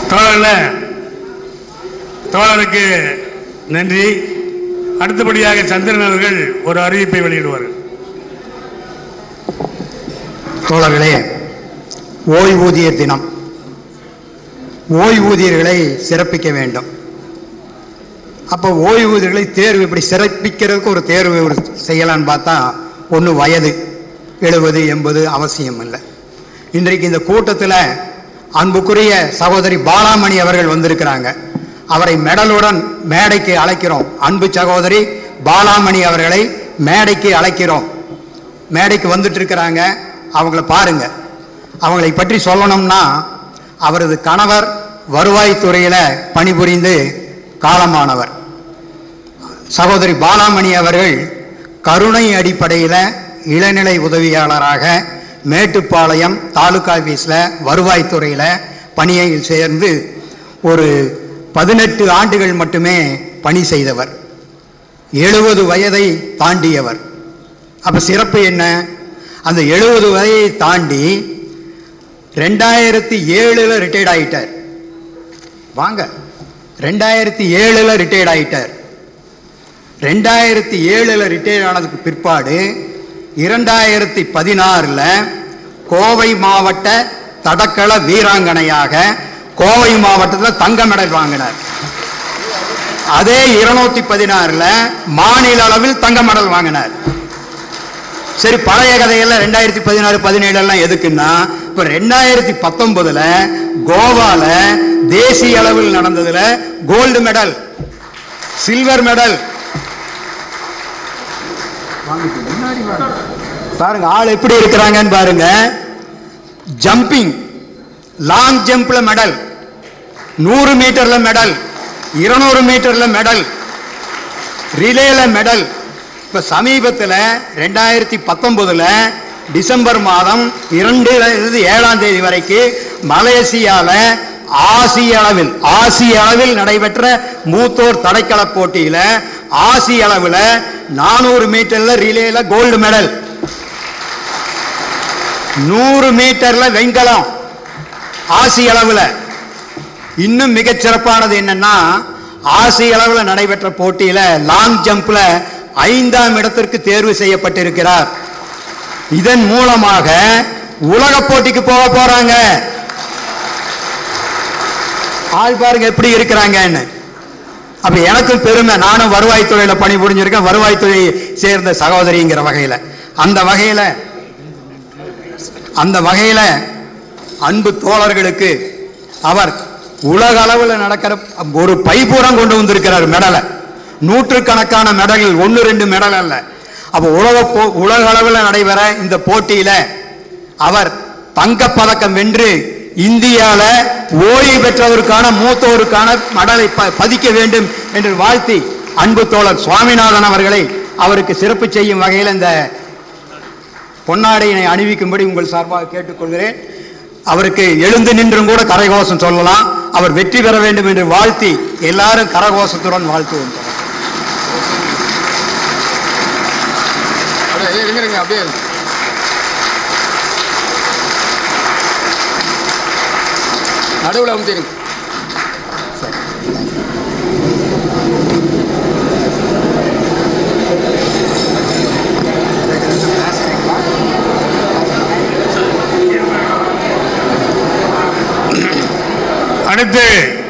தோழருக்கு நன்றி. அடுத்தபடியாக சந்திரன் அவர்கள் ஒரு அறிவிப்பை வெளியிடுவார்கள். தோழர்களே, ஓய்வூதிய தினம். ஓய்வூதியர்களை சிறப்பிக்க வேண்டும். அப்போ ஓய்வூதியர்களை தேர்வு இப்படி சிறப்பிக்கிறதுக்கு ஒரு தேர்வு செய்யலான்னு பார்த்தா ஒன்று வயது 70 80 அவசியம் இல்லை. இன்றைக்கு இந்த கூட்டத்தில் அன்புக்குரிய சகோதரி பாலாமணி அவர்கள் வந்திருக்கிறாங்க. அவரை மெடலுடன் மேடைக்கு அழைக்கிறோம். அன்பு சகோதரி பாலாமணி அவர்களை மேடைக்கு அழைக்கிறோம். மேடைக்கு வந்துட்டு இருக்கிறாங்க. அவங்கள பாருங்க. அவங்களை பற்றி சொல்லணும்னா, அவரது கணவர் வருவாய்த்துறையில் பணிபுரிந்து காலமானவர். சகோதரி பாலாமணி அவர்கள் கருணை அடிப்படையில் இளநிலை உதவியாளராக மேட்டுப்பாளையம் தாலுகா ஆஃபீஸில் வருவாய்த்துறையில் பணியில் சேர்ந்து ஒரு 18 ஆண்டுகள் மட்டுமே பணி செய்தவர். 70 வயதை தாண்டியவர். அப்போ சிறப்பு என்ன? அந்த 70 வயதை தாண்டி 2007 ரிட்டையர்ட் ஆகிட்டார். வாங்க, 2007 ரிட்டையர்ட் ஆகிட்டார். 2007 ரிட்டையர் ஆனதுக்கு பிற்பாடு 2016 கோவை மாவட்ட தடகள வீராங்கனையாக கோவை மாவட்டத்தில் தங்க மெடல் வாங்கினார். அதே 216 மாநில அளவில் தங்க மெடல் வாங்கினார். சரி, பழைய கதையெல்லாம் 2016 17 எதுக்குன்னா, இப்போ 2019 கோவால தேசிய அளவில் நடந்ததுல கோல்டு மெடல், சில்வர் மெடல். பாருங்க ஆள் எப்படி இருக்கிறாங்கன்னு பாருங்க. ஜம்பிங், லாங் ஜம்ப்ல மெடல், 100 மீட்டர்ல மெடல், 200 மீட்டர்ல மெடல், ரிலேல மெடல். இப்ப சமீபத்தில் 2019 டிசம்பர் மாதம் 2-7 தேதி வரைக்கும் மலேசியால ஆசிய அளவில் நடைபெற்ற மூத்தோர் தடகள போட்டியில ஆசிய அளவில் 400 மீட்டர்ல ரிலேல கோல்டு மெடல், 100 மீட்டர்ல வெண்கலம் ஆசிய அளவில். இன்னும் மிகச் சிறப்பானது என்னன்னா, ஆசிய அளவில் நடைபெற்ற போட்டியில லாங் ஜம்ப்ல 5ஆம் இடத்திற்கு தேர்வு செய்யப்பட்டிருக்கிறார். இதன் மூலமாக உலக போட்டிக்கு போக போறாங்க. ஆள் பாருங்க எப்படி இருக்கிறாங்கன்னு. அப்ப எனக்கும் பெருமை. நானும் வருவாய்த்துறையில பணிபுரிஞ்சிருக்கேன், வருவாய்த்துறை சேர்ந்த சகோதரிங்கிற வகையில. அந்த வகையில அன்பு தோழர்களுக்கு அவர் உலக அளவில் நடக்கிற ஒரு பைபூரம் கொண்டு வந்திருக்கிறார் மெடலை. நூற்றுக்கணக்கான மெடல்கள், 1-2 மெடல் அல்ல. அப்போ உலக அளவில் நடைபெற இந்த போட்டியில அவர் தங்கப்பதக்கம் வென்று இந்தியாவில் ஓய்வு பெற்றவருக்கான மூத்தோருக்கான மெடலை பதிக்க வேண்டும் என்று வாழ்த்தி அன்பு தோழர் சுவாமிநாதன் அவர்களை அவருக்கு சிறப்பு செய்யும் வகையில் இந்த பொன்னாடையினை அணிவிக்கும்படி உங்கள் சார்பாக கேட்டுக்கொள்கிறேன். அவருக்கு எழுந்து நின்றும் கூட கரகோஷம் சொல்லலாம். அவர் வெற்றி பெற வேண்டும் என்று வாழ்த்தி எல்லாரும் கரகோஷத்துடன் வாழ்த்துவோம். நடுவில் அமுத்திருங்க. அடுத்து